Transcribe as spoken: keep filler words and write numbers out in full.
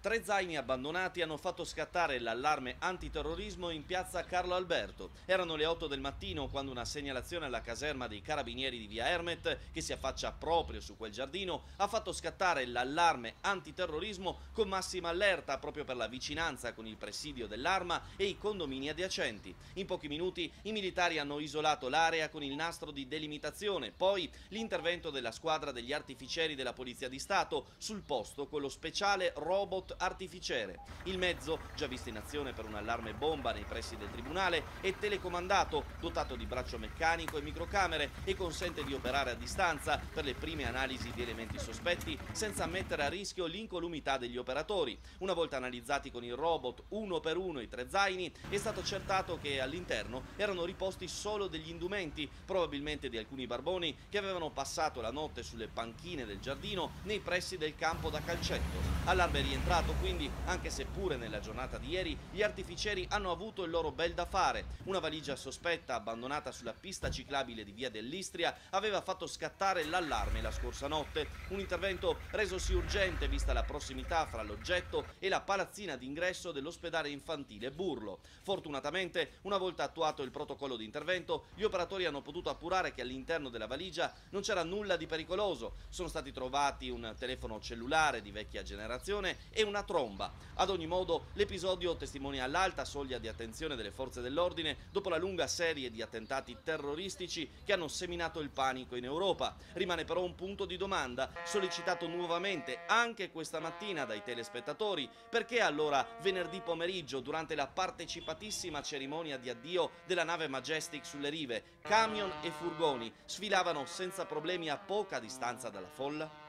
Tre zaini abbandonati hanno fatto scattare l'allarme antiterrorismo in piazza Carlo Alberto. Erano le otto del mattino quando una segnalazione alla caserma dei carabinieri di via Ermet, che si affaccia proprio su quel giardino, ha fatto scattare l'allarme antiterrorismo con massima allerta proprio per la vicinanza con il presidio dell'Arma e i condomini adiacenti. In pochi minuti i militari hanno isolato l'area con il nastro di delimitazione, poi l'intervento della squadra degli artificieri della Polizia di Stato sul posto con lo speciale robot artificiere. Il mezzo, già visto in azione per un allarme bomba nei pressi del tribunale, è telecomandato, dotato di braccio meccanico e microcamere e consente di operare a distanza per le prime analisi di elementi sospetti senza mettere a rischio l'incolumità degli operatori. Una volta analizzati con il robot uno per uno i tre zaini, è stato accertato che all'interno erano riposti solo degli indumenti, probabilmente di alcuni barboni che avevano passato la notte sulle panchine del giardino nei pressi del campo da calcetto. Allarme rientrato quindi, anche se pure nella giornata di ieri gli artificieri hanno avuto il loro bel da fare. Una valigia sospetta abbandonata sulla pista ciclabile di via dell'Istria aveva fatto scattare l'allarme la scorsa notte, un intervento resosi urgente vista la prossimità fra l'oggetto e la palazzina d'ingresso dell'ospedale infantile Burlo. Fortunatamente, una volta attuato il protocollo di intervento, gli operatori hanno potuto appurare che all'interno della valigia non c'era nulla di pericoloso. Sono stati trovati un telefono cellulare di vecchia generazione e una tromba. Ad ogni modo, l'episodio testimonia l'alta soglia di attenzione delle forze dell'ordine dopo la lunga serie di attentati terroristici che hanno seminato il panico in Europa. Rimane però un punto di domanda, sollecitato nuovamente anche questa mattina dai telespettatori: perché allora venerdì pomeriggio, durante la partecipatissima cerimonia di addio della nave Majestic sulle rive, camion e furgoni sfilavano senza problemi a poca distanza dalla folla?